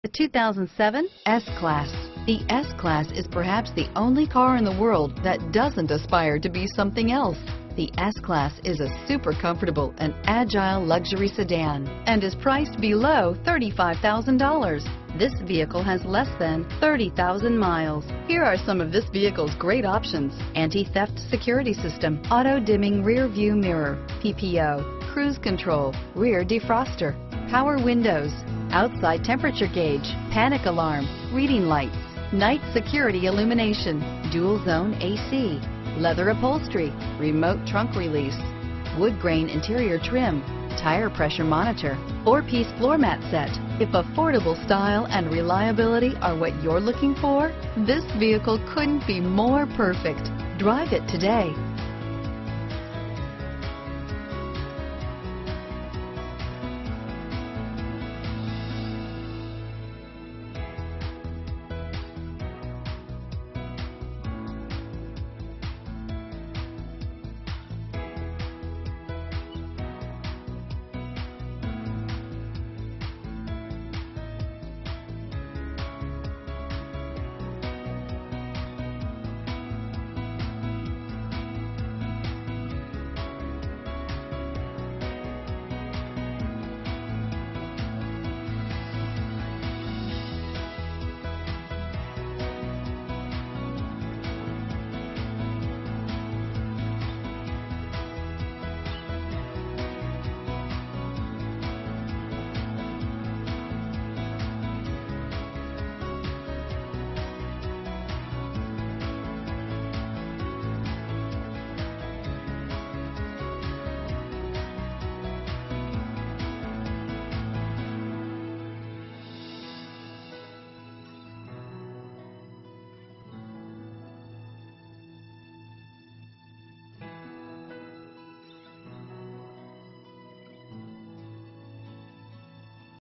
The 2007 S-Class. The S-Class is perhaps the only car in the world that doesn't aspire to be something else. The S-Class is a super comfortable and agile luxury sedan and is priced below $35,000. This vehicle has less than 30,000 miles. Here are some of this vehicle's great options: anti-theft security system, auto-dimming rear view mirror, PPO, cruise control, rear defroster, power windows, outside temperature gauge, panic alarm, reading lights, night security illumination, dual zone AC, leather upholstery, remote trunk release, wood grain interior trim, tire pressure monitor, 4-piece floor mat set. If affordable style and reliability are what you're looking for, this vehicle couldn't be more perfect. Drive it today.